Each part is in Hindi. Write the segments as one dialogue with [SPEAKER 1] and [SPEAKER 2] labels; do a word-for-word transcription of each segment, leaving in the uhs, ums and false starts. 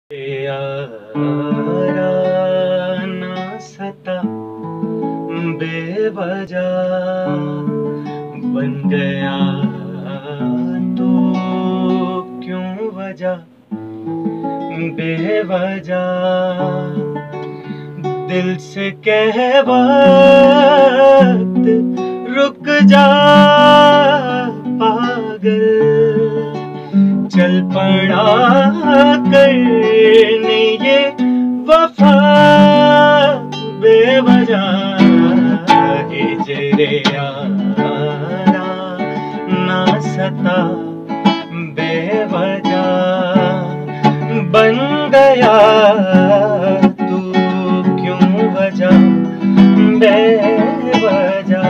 [SPEAKER 1] यारा ना सता बेवजह बन गया तो क्यों वजह बेवजह दिल से कह वक्त रुक जा पागल चल पड़ा करने ये वफा बेवजह हिजरे यारा ना सता बेवजह बन गया तू क्यों वजह बेवजह।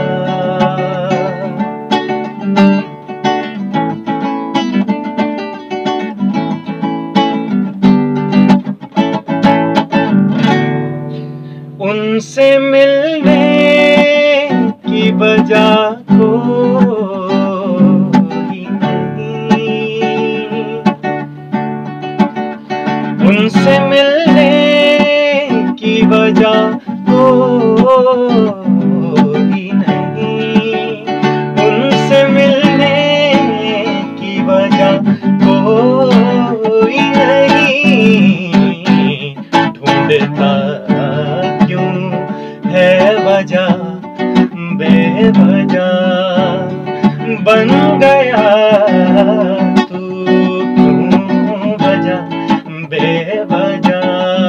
[SPEAKER 1] उनसे मिलने की वजह कोई नहीं, उनसे मिलने की वजह कोई नहीं, उनसे मिलने की वजह कोई नहीं, ढूंढता है वजह बेवजह बन गया तू क्यों वजह बेवजह।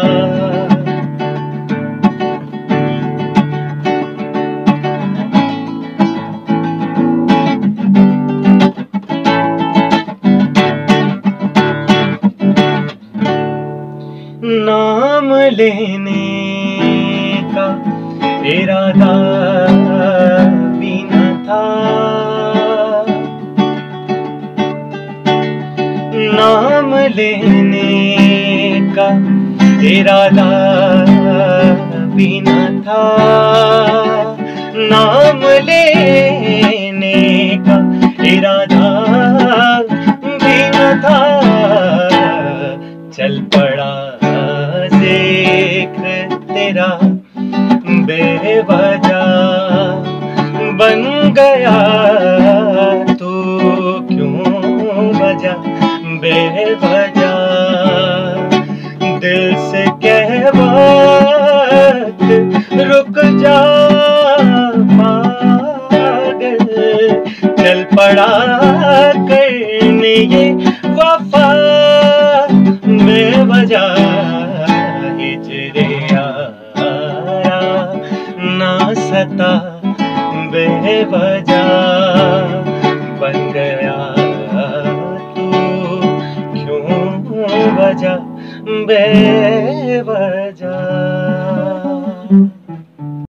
[SPEAKER 1] नाम लेने का इरादा भी न था, नाम लेने का इरादा भी न था, नाम लेने का इरादा भी न था, चल पड़ा जिक्र तेरा बेवजह बन गया तू क्यों वजह बेवजह दिल से कह वक्त रुक जा पागल चल पड़ा करने ये वफा बेवजह हिजरे यारा ना सता बेवजह बन गया तू क्यों वजह बेवजह।